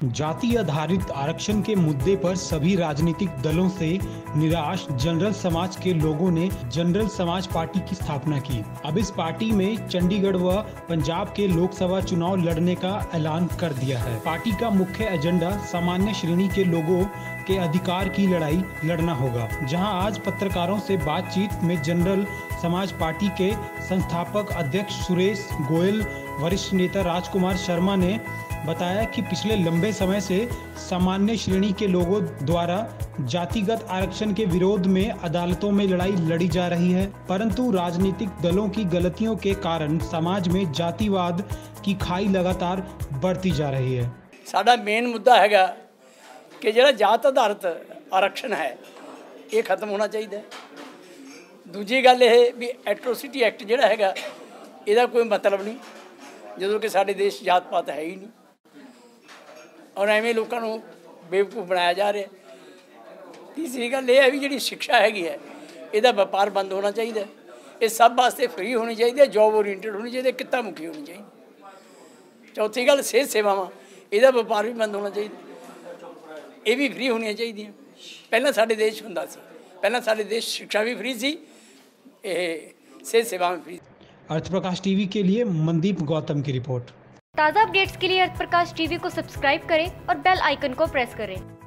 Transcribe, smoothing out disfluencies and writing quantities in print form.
जाति आधारित आरक्षण के मुद्दे पर सभी राजनीतिक दलों से निराश जनरल समाज के लोगों ने जनरल समाज पार्टी की स्थापना की। अब इस पार्टी में चंडीगढ़ व पंजाब के लोकसभा चुनाव लड़ने का ऐलान कर दिया है। पार्टी का मुख्य एजेंडा सामान्य श्रेणी के लोगों के अधिकार की लड़ाई लड़ना होगा। जहां आज पत्रकारों से बातचीत में जनरल समाज पार्टी के संस्थापक अध्यक्ष सुरेश गोयल, वरिष्ठ नेता राजकुमार शर्मा ने बताया कि पिछले लंबे समय से सामान्य श्रेणी के लोगों द्वारा जातिगत आरक्षण के विरोध में अदालतों में लड़ाई लड़ी जा रही है, परंतु राजनीतिक दलों की गलतियों के कारण समाज में जातिवाद की खाई लगातार बढ़ती जा रही है। साडा मेन मुद्दा हैगा कि जिहड़ा जात आधारित आरक्षण है ये खत्म होना चाहिए। दूजी गल ये भी एट्रोसिटी एक्ट जिहड़ा हैगा इहदा कोई मतलब नहीं, ਜਦੋਂ कि साडे देश जात पात है ही नहीं और एवें लोगों को बेवकूफ़ बनाया जा रहा है। तीसरी गल ये है भी जी शिक्षा हैगी है इसका व्यापार बंद होना चाहिए। ये सब वास्ते फ्री होनी चाहिए, जॉब ओरिएंटेड होनी चाहिए, कित्ता मुखी होनी चाहिए। चौथी गल सेहत सेवावां इसका व्यापार भी बंद होना चाहिए, ये भी फ्री होनी चाहिए। पहला साडे देश हुंदा सी, पहला साडे देश शिक्षा भी फ्री सी, सेहत सेवा भी फ्री। अर्थ प्रकाश टीवी के लिए मनदीप गौतम की रिपोर्ट। ताज़ा अपडेट्स के लिए अर्थ प्रकाश टीवी को सब्सक्राइब करें और बेल आइकन को प्रेस करें।